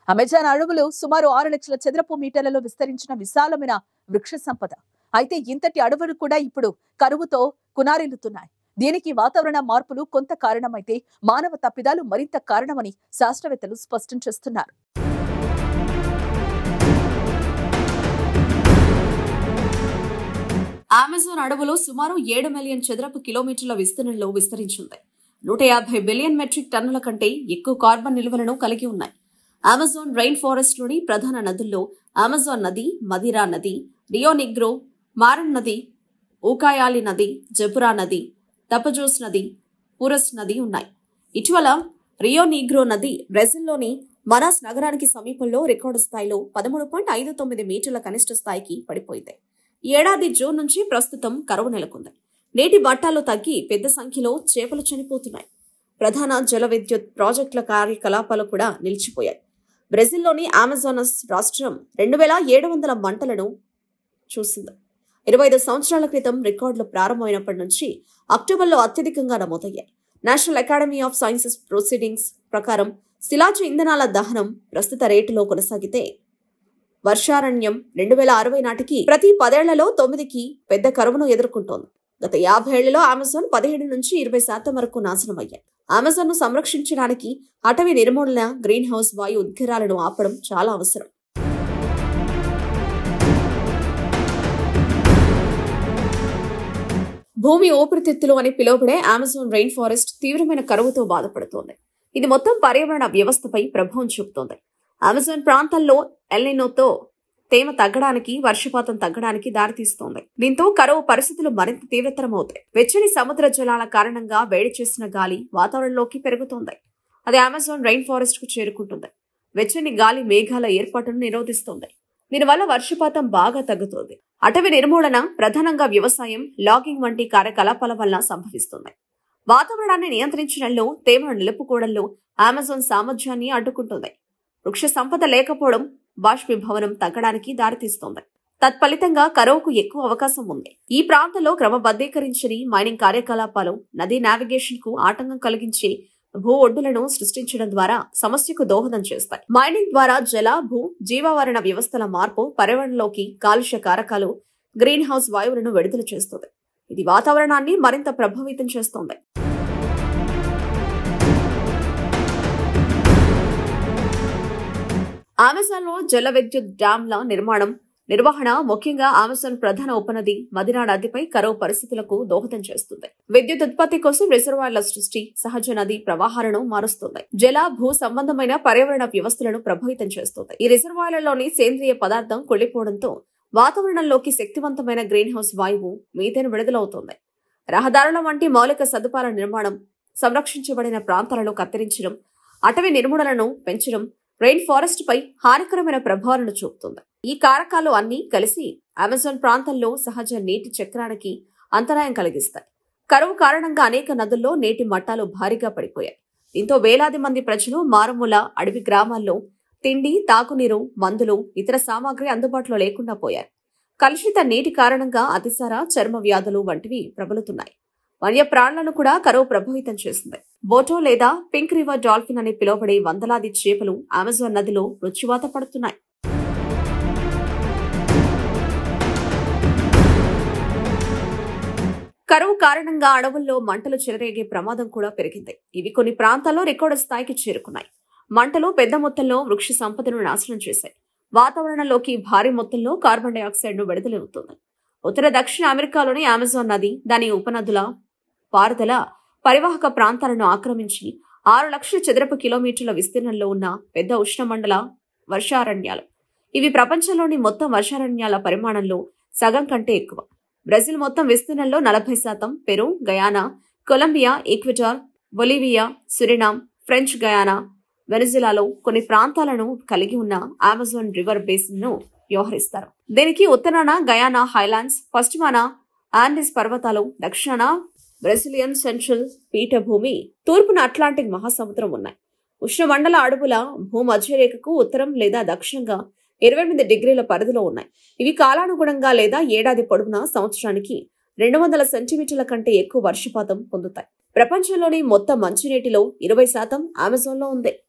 Amazon అడవులు సుమారు 6 లక్షల చదరపు మీటర్లలో విస్తరించిన విశాలమైన వృక్ష సంపద. అయితే ఇంతటి అడవులు కూడా ఇప్పుడు కరువుతో కునారిల్లుతున్నాయి. దీనికి వాతావరణ మార్పులు కొంత కారణమైతే మానవ తప్పిదాలు మరింత కారణమని శాస్త్రవేత్తలు స్పష్టం చేస్తున్నారు. అమెజాన్ అడవులు సుమారు 7 మిలియన్ చదరపు కిలోమీటర్ల విస్తీర్ణంలో విస్తరించింది. 150 బిలియన్ మెట్రిక్ టన్నుల కంటే ఎక్కువ కార్బన్ నిల్వలను కలిగి ఉన్నాయి. అమెజాన్ రైన్ ఫారెస్ట్ లోని ప్రధాన నదుల్లో అమెజాన్ నది, మదిరా నది, రియో నిగ్రో, మారన్ నది, ఊకాయాలి నది, జబురా నది, తపజోస్ నది, పురస్ నది ఉన్నాయి. ఇటీవల రియో నిగ్రో నది బ్రెజిల్లోని మనాస్ నగరానికి సమీపంలో రికార్డు స్థాయిలో 13.59 మీటర్ల కనిష్ట స్థాయికి పడిపోయింది. ఈ ఏడాది జూన్ నుంచి ప్రస్తుతం కరువు నెలకొంది. నీటి మట్టాలు తగ్గి పెద్ద సంఖ్యలో చేపలు చనిపోతున్నాయి. ప్రధాన జల విద్యుత్ ప్రాజెక్టుల కార్యకలాపాలు కూడా నిలిచిపోయాయి. బ్రెజిల్లోని అమెజానస్ రాష్ట్రం 2700 మంటలను చూసింది. 25 సంవత్సరాల క్రితం రికార్డులు ప్రారంభమైనప్పటి నుంచి అక్టోబర్లో అత్యధికంగా నమోదయ్యాయి. National academy of sciences proceedings ప్రకారం శిలాజ ఇంధనాల దహనం ప్రస్తుత రేటులో కొనసాగితే వర్షారణ్యం 2060 నాటికి ప్రతి 10 ఏళ్లలో 9కి పెద్ద కరువును ఎదుర్కొంటోంది. గత 50 ఏళ్లలో అమెజాన్ 17 నుంచి 20% వరకు నాశనమయ్యాయి. అమెజాన్ ను సంరక్షించడానికి అటవీ నిర్మూలన, గ్రీన్ హౌస్ వాయు ఉద్గారాలను ఆపడం చాలా అవసరం. భూమి ఊపిరితిత్తులు అని పిలువబడే అమెజాన్ రెయిన్ ఫారెస్ట్ తీవ్రమైన కరువుతో బాధపడుతోంది. ఇది మొత్తం పర్యావరణ వ్యవస్థపై ప్రభావం చూపుతోంది. అమెజాన్ ప్రాంతంలో ఎల్నినోతో తేమ తగ్గడానికి, వర్షపాతం తగ్గడానికి దారితీస్తోంది. దీంతో కరువు పరిస్థితులు మరింత తీవ్రతరమవుతాయి. వెచ్చని సముద్ర జలాల కారణంగా వేడి చేసిన గాలి వాతావరణంలోకి పెరుగుతోంది. అది అమెజాన్ రెయిన్ ఫారెస్ట్ కు చేరుకుంటుంది. వెచ్చని గాలి మేఘాల ఏర్పాటును నిరోధిస్తోంది. దీనివల్ల వర్షపాతం బాగా తగ్గుతోంది. అటవీ నిర్మూలన, ప్రధానంగా వ్యవసాయం, లాగింగ్ వంటి కార్యకలాపాల వల్ల సంభవిస్తుంది. వాతావరణాన్ని నియంత్రించడంలో, తేమను నిలుపుకోవడంలో అమెజాన్ సామర్థ్యాన్ని అడ్డుకుంటుంది. వృక్ష సంపద లేకపోవడం బాష్పీభవనం తగ్గడానికి దారితీస్తోంది. తత్ఫలితంగా కరువుకు ఎక్కువ అవకాశం ఉంది. ఈ ప్రాంతంలో క్రమబద్ధీకరించని మైనింగ్ కార్యకలాపాలు నదీ నావిగేషన్ కు ఆటంకం కలిగించే భూ ఒడ్డులను సృష్టించడం ద్వారా సమస్యకు దోహదం చేస్తాయి. మైనింగ్ ద్వారా జల, భూ, జీవావరణ వ్యవస్థల మార్పు పర్యావరణంలోకి కాలుష్య కారకాలు, గ్రీన్ హౌస్ వాయువులను విడుదల చేస్తుంది. ఇది వాతావరణాన్ని మరింత ప్రభావితం చేస్తోంది. అమెజాన్ లో జల విద్యుత్ డ్యాంల నిర్వహణ ముఖ్యంగా అమెజాన్ ప్రధాన ఉపనది మదిరా నదిపై కరువు పరిస్థితులకు దోహదం చేస్తుంది. విద్యుత్ ఉత్పత్తి కోసం రిజర్వాయర్ల సృష్టి సహజ నది ప్రవాహాలను మారుస్తుంది. జల, భూ సంబంధమైన పర్యావరణ వ్యవస్థలను ప్రభావితం చేస్తుంది. ఈ రిజర్వాయర్లలోని సేంద్రియ పదార్థం కుళ్లిపోవడంతో వాతావరణంలోకి శక్తివంతమైన గ్రీన్ హౌస్ వాయువు మీథేన్ విడుదలవుతోంది. రహదారుల వంటి మౌలిక సదుపాయాల నిర్మాణం, సంరక్షించబడిన ప్రాంతాలను కత్తిరించడం, అటవీ నిర్మూలనను పెంచడం రెయిన్ ఫారెస్ట్ పై హానికరమైన ప్రభావాలను చూపుతుంది. ఈ కారకాలు అన్నీ కలిసి అమెజాన్ ప్రాంతంలో సహజ నీటి చక్రానికి అంతరాయం కలిగిస్తాయి. కరువు కారణంగా అనేక నదుల్లో నీటి మట్టాలు భారీగా పడిపోయాయి. దీంతో వేలాది మంది ప్రజలు మారుమూల అడవి గ్రామాల్లో తిండి, తాగునీరు, మందులు, ఇతర సామాగ్రి అందుబాటులో లేకుండా పోయారు. కలుషిత నీటి కారణంగా అతిసార, చర్మ వ్యాధులు వంటివి ప్రబలుతున్నాయి. వన్య ప్రాణులను కూడా కరువు ప్రభావితం చేస్తుంది. బోటో లేదా పింక్ రివర్ డాల్ఫిన్ అని పిలువబడే వందలాది చేపలు అమెజాన్ నదిలో మృత్యువాత పడుతున్నాయి. కరువు కారణంగా అడవుల్లో మంటలు చెలరేగే ప్రమాదం కూడా పెరిగింది. ఇవి కొన్ని ప్రాంతాల్లో రికార్డు స్థాయికి చేరుకున్నాయి. మంటలు పెద్ద మొత్తంలో వృక్ష సంపదను నాశనం చేశాయి. వాతావరణంలోకి భారీ మొత్తంలో కార్బన్ డైఆక్సైడ్ ను విడుదలవుతోంది. ఉత్తర దక్షిణ అమెరికాలోని అమెజాన్ నది, దాని ఉపనదుల పారుదల పరివాహక ప్రాంతాలను ఆక్రమించి 6 లక్షల చదరపు కిలోమీటర్ల విస్తీర్ణంలో ఉన్న పెద్ద ఉష్ణమండల వర్షారణ్యాలు. ఇవి ప్రపంచంలోని మొత్తం వర్షారణ్యాల పరిమాణంలో సగం కంటే ఎక్కువ. బ్రెజిల్ మొత్తం విస్తీర్ణంలో 40%, Peru, Guyana, Colombia, Ecuador, Bolivia, Suriname, French Guiana, వెనిజులాలో కొన్ని ప్రాంతాలను కలిగి ఉన్న అమెజాన్ రివర్ బేసిన్ ను వ్యవహరిస్తారు. దీనికి ఉత్తరాన గయానా హైలాండ్స్, పశ్చిమాన ఆండీస్ పర్వతాలు, దక్షిణాన బ్రెజిలియన్ సెంట్రల్ పీఠభూమి, తూర్పున అట్లాంటిక్ మహాసముద్రం ఉన్నాయి. ఉష్ణమండల అడవుల భూమధ్యరేఖకు ఉత్తరం లేదా దక్షిణంగా 28 డిగ్రీల పరిధిలో ఉన్నాయి. ఇవి కాలానుగుణంగా లేదా ఏడాది పొడవునా సంవత్సరానికి 200 సెంటీమీటర్ల కంటే ఎక్కువ వర్షపాతం పొందుతాయి. ప్రపంచంలోని మొత్తం మంచినీటిలో 20% అమెజాన్లో ఉంది.